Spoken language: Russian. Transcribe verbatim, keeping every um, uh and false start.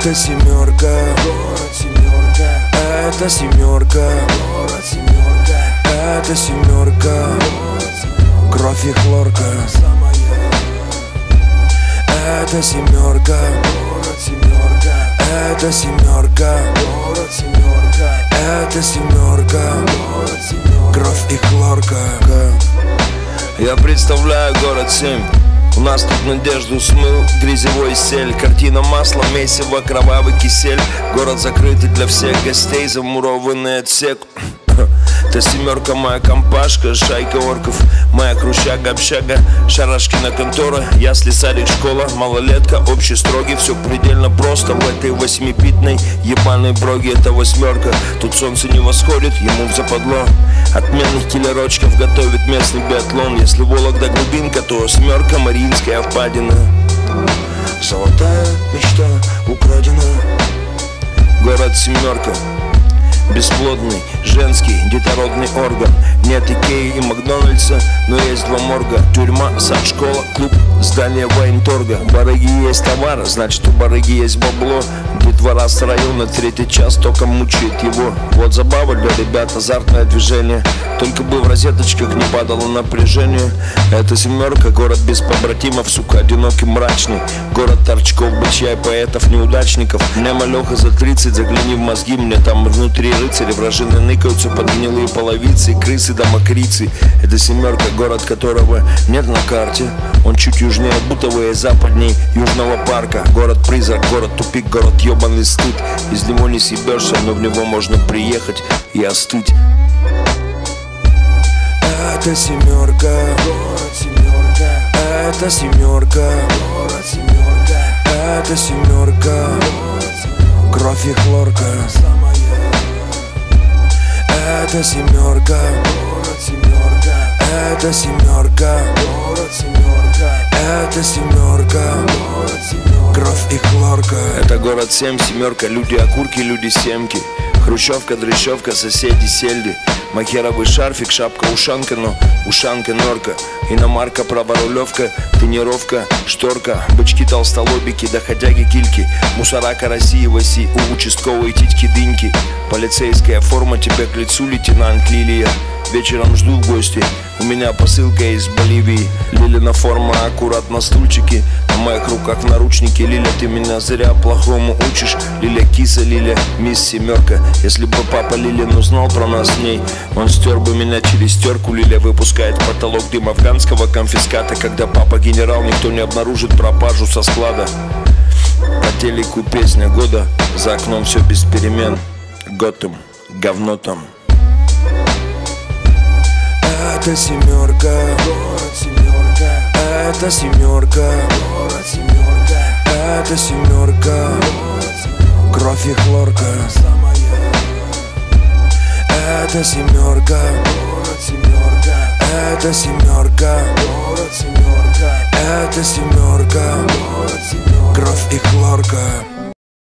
Это семерка, город семерка. Это семерка, город семерка. Это семерка, кровь и хлорка. Это семерка, город семерка. Это семерка, город семерка. Это семерка, город семерка. Кровь и хлорка. Я представляю город семь. У нас тут надежду смыл грязевой сель. Картина масла, месиво, кровавый кисель. Город закрытый для всех гостей, замурованный отсек. Та семерка моя компашка, шайка орков. Моя крущага, общага, Шарашкина контора. Ясли, садик, школа, малолетка, общий строгий. Все предельно просто в этой восьмипитной ебаной броге. Это восьмерка, тут солнце не восходит, ему в западло. Отменных киллерочков готовит местный биатлон. Если Вологда глубинка, то семерка Мариинская впадина. Золотая мечта украдена. Город семерка, бесплодный, женский, детородный орган. Нет Икеи и Макдональдса, но есть два морга. Тюрьма, сад, школа, клуб, здание военторга. У барыги есть товар, значит у барыги есть бабло. Детвора с района, третий час только мучает его. Вот забава для ребят, азартное движение. Только бы в розеточках не падало напряжение. Это семерка, город без побратимов, сука, одинокий, мрачный. Город торчков, бычья и поэтов, неудачников. Мне малеха за тридцать, загляни в мозги, мне там внутри рыцари. Вражины ныкаются под гнилые половицы, крысы да мокрицы. Это семерка, город которого нет на карте. Он чуть южнее Бутово и западней Южного парка. Город-призрак, город-тупик, город ебаный стыд. Из него не съебешься, но в него можно приехать и остыть. Это семерка, город семерка. Это семерка, город семерка. Это семерка, кровь и хлорка. Это семерка, город семерка. Это семерка, город семерка. Это семерка, город семерка. Кровь и хлорка. Это город семь, семерка, люди окурки, люди семки. Хрущевка, дрыщевка, соседи сельди. Махеровый шарфик, шапка ушанка, но ушанка норка. Иномарка, праворулевка, тренировка, шторка. Бычки, толстолобики, доходяги, кильки. Мусора, караси, васи, у участковой титьки-дыньки. Полицейская форма, тебе к лицу, лейтенант Лилия. Вечером жду в гости, у меня посылка из Боливии. Лилина форма, аккуратно стульчики. На моих руках наручники. Лиля, ты меня зря плохому учишь. Лиля, киса, Лиля, мисс семерка. Если бы папа Лилин узнал про нас с ней, он стер бы меня через терку. Лиля выпускает в потолок дым афганского конфиската. Когда папа генерал, никто не обнаружит пропажу со склада. По телеку песня года, за окном все без перемен. Готэм, говно там. Это семерка, город семерка. Это семерка, город семерка. Это семерка, кровь и хлорка. Это семерка, город семерка. Это семерка, город семерка. Это семерка, кровь и хлорка.